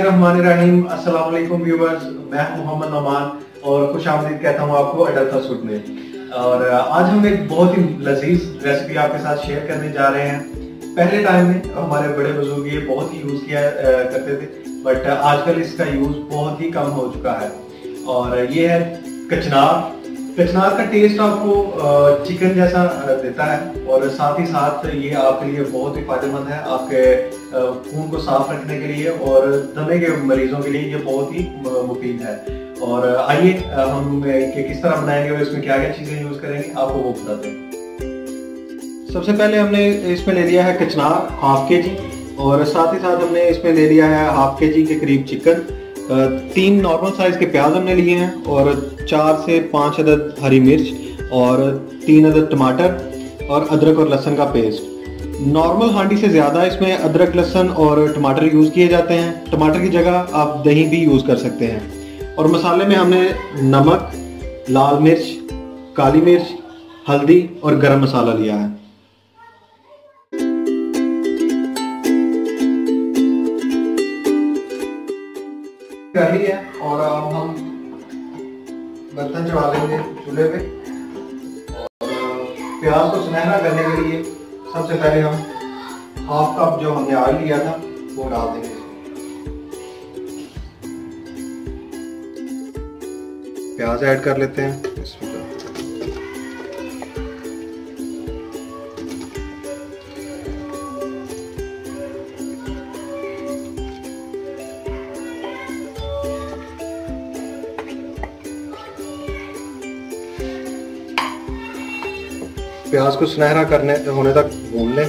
बिस्मिल्लाहिर्रहमानिर्रहीम। अस्सलाम वालेकुम व्यूअर्स, मैं मोहम्मद नौमान और खुश आमदीद कहता हूँ आपको अडल फूड में। और आज हम एक बहुत ही लजीज रेसिपी आपके साथ शेयर करने जा रहे हैं। पहले टाइम में हमारे बड़े बुजुर्ग ये बहुत ही यूज किया करते थे, बट आजकल इसका यूज बहुत ही कम हो चुका है। और ये है कचनार। कचनार का टेस्ट आपको चिकन जैसा देता है और साथ ही साथ ये आपके लिए बहुत ही फायदेमंद है, आपके खून को साफ रखने के लिए और दमे के मरीजों के लिए ये बहुत ही मुफीद है। और आइए हम किस तरह बनाएंगे और इसमें क्या क्या चीजें यूज करेंगे आपको वो बताते हैं। सबसे पहले हमने इसमें ले लिया है कचनार ½ kg और साथ ही साथ हमने इसमें ले लिया है ½ kg के करीब चिकन। 3 नॉर्मल साइज के प्याज हमने लिए हैं और 4 से 5 अदद हरी मिर्च और 3 अदद टमाटर और अदरक और लहसुन का पेस्ट। नॉर्मल हांडी से ज़्यादा इसमें अदरक लहसुन और टमाटर यूज़ किए जाते हैं। टमाटर की जगह आप दही भी यूज़ कर सकते हैं। और मसाले में हमने नमक, लाल मिर्च, काली मिर्च, हल्दी और गरम मसाला लिया है। कर ली है और अब हम बर्तन चढ़ा लेंगे चूल्हे पे। और प्याज को सुनहरा करने के लिए सबसे पहले हम ½ कप जो हमने ऑयल लिया था वो डाल देंगे। प्याज ऐड कर लेते हैं। प्याज को सुनहरा होने तक भून लें।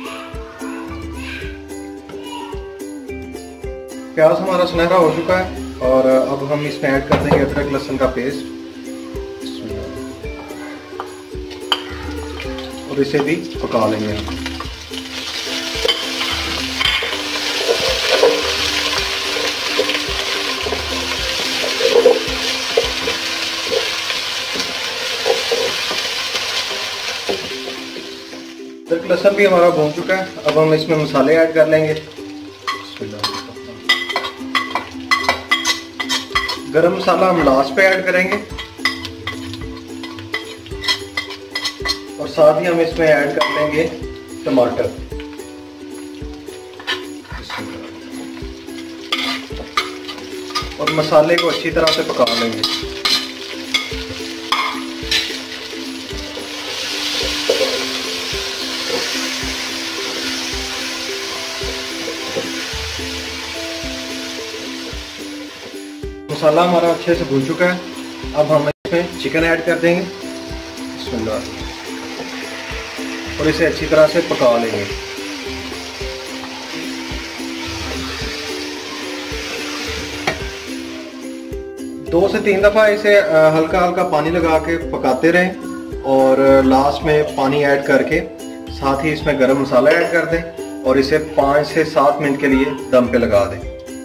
प्याज हमारा सुनहरा हो चुका है और अब हम इसमें ऐड कर देंगे अदरक लहसुन का पेस्ट और इसे भी पका लेंगे हम। अदरक लहसुन भी हमारा भून चुका है। अब हम इसमें मसाले ऐड कर लेंगे। गरम मसाला हम लास्ट पे ऐड करेंगे और साथ ही हम इसमें ऐड कर लेंगे टमाटर। और मसाले को अच्छी तरह से पका लेंगे। मसाला हमारा अच्छे से भून चुका है। अब हम इसमें चिकन ऐड कर देंगे और इसे अच्छी तरह से पका लेंगे। दो से 3 दफ़ा इसे हल्का हल्का पानी लगा के पकाते रहें और लास्ट में पानी ऐड करके साथ ही इसमें गरम मसाला ऐड कर दें और इसे 5 से 7 मिनट के लिए दम पे लगा दें।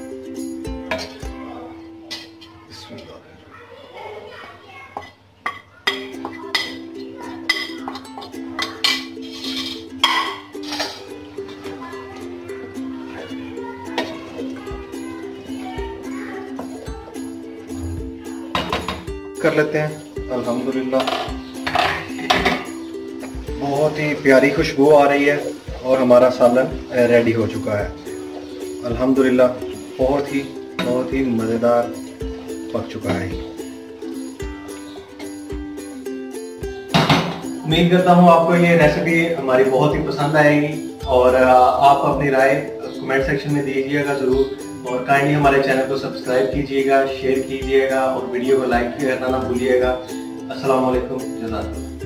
कर लेते हैं। अल्हम्दुलिल्लाह बहुत ही प्यारी खुशबू आ रही है और हमारा सालन रेडी हो चुका है। अल्हम्दुलिल्लाह बहुत ही मज़ेदार पक चुका है। उम्मीद करता हूँ आपको ये रेसिपी हमारी बहुत ही पसंद आएगी और आप अपनी राय कमेंट सेक्शन में दीजिएगा ज़रूर। और काइंडली हमारे चैनल को सब्सक्राइब कीजिएगा, शेयर कीजिएगा और वीडियो को लाइक करना ना भूलिएगा। अस्सलाम वालेकुम, जज़ाकल्लाह।